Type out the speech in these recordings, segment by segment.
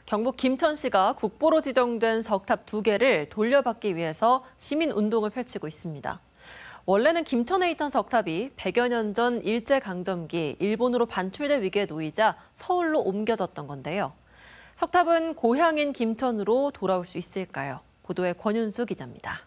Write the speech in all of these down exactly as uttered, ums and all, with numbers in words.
경북 김천시가 국보로 지정된 석탑 두 개를 돌려받기 위해서 시민운동을 펼치고 있습니다. 원래는 김천에 있던 석탑이 백여 년 전 일제강점기 일본으로 반출될 위기에 놓이자 서울로 옮겨졌던 건데요. 석탑은 고향인 김천으로 돌아올 수 있을까요? 보도에 권윤수 기자입니다.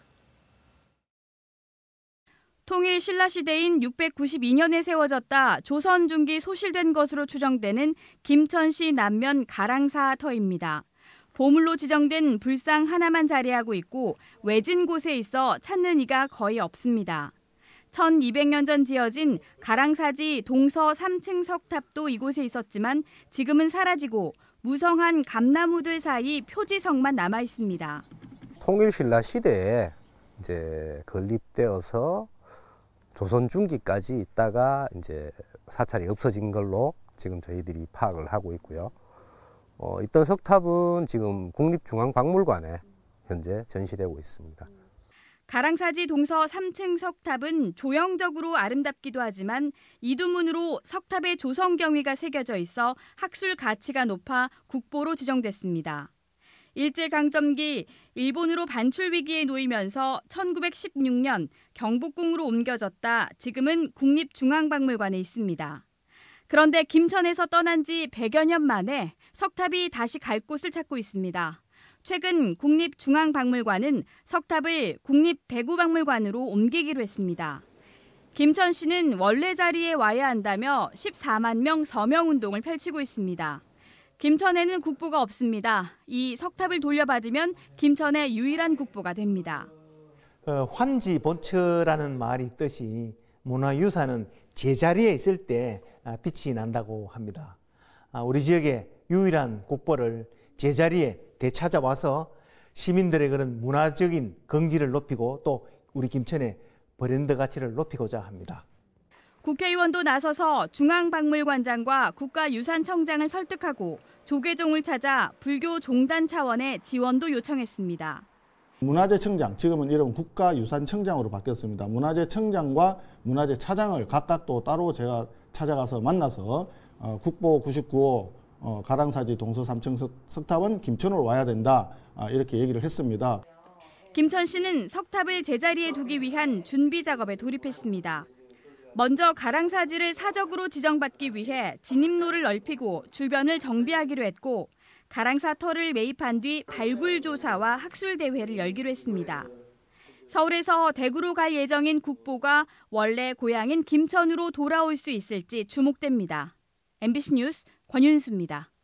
통일 신라시대인 육백구십이 년에 세워졌다 조선 중기 소실된 것으로 추정되는 김천시 남면 가랑사터입니다. 보물로 지정된 불상 하나만 자리하고 있고 외진 곳에 있어 찾는 이가 거의 없습니다. 천이백 년 전 지어진 가랑사지 동서 삼 층 석탑도 이곳에 있었지만 지금은 사라지고 무성한 감나무들 사이 표지석만 남아 있습니다. 통일 신라 시대에 이제 건립되어서 조선 중기까지 있다가 이제 사찰이 없어진 걸로 지금 저희들이 파악을 하고 있고요. 어, 있던 석탑은 지금 국립중앙박물관에 현재 전시되고 있습니다. 가랑사지 동서 삼 층 석탑은 조형적으로 아름답기도 하지만 이두문으로 석탑의 조성 경위가 새겨져 있어 학술 가치가 높아 국보로 지정됐습니다. 일제강점기 일본으로 반출 위기에 놓이면서 천구백십육 년 경복궁으로 옮겨졌다 지금은 국립중앙박물관에 있습니다. 그런데 김천에서 떠난 지 백여 년 만에 석탑이 다시 갈 곳을 찾고 있습니다. 최근 국립중앙박물관은 석탑을 국립대구박물관으로 옮기기로 했습니다. 김천시는 원래 자리에 와야 한다며 십사만 명 서명운동을 펼치고 있습니다. 김천에는 국보가 없습니다. 이 석탑을 돌려받으면 김천의 유일한 국보가 됩니다. 어, 환지본처라는 말이 있듯이 문화유산은 제자리에 있을 때 빛이 난다고 합니다. 우리 지역의 유일한 국보를 제자리에 되찾아와서 시민들의 그런 문화적인 긍지를 높이고 또 우리 김천의 브랜드 가치를 높이고자 합니다. 국회의원도 나서서 중앙박물관장과 국가유산청장을 설득하고 조계종을 찾아 불교 종단 차원의 지원도 요청했습니다. 문화재청장, 지금은 이름 국가유산청장으로 바뀌었습니다. 문화재청장과 문화재차장을 각각 또 따로 제가 찾아가서 만나서 어, 국보 구십구 호 어, 가랑사지 동서 삼 층 석탑은 김천으로 와야 된다 아, 이렇게 얘기를 했습니다. 김천시는 석탑을 제자리에 두기 위한 준비 작업에 돌입했습니다. 먼저 가랑사지를 사적으로 지정받기 위해 진입로를 넓히고 주변을 정비하기로 했고 가랑사터를 매입한 뒤 발굴 조사와 학술 대회를 열기로 했습니다. 서울에서 대구로 갈 예정인 국보가 원래 고향인 김천으로 돌아올 수 있을지 주목됩니다. 엠비씨 뉴스 권윤수입니다.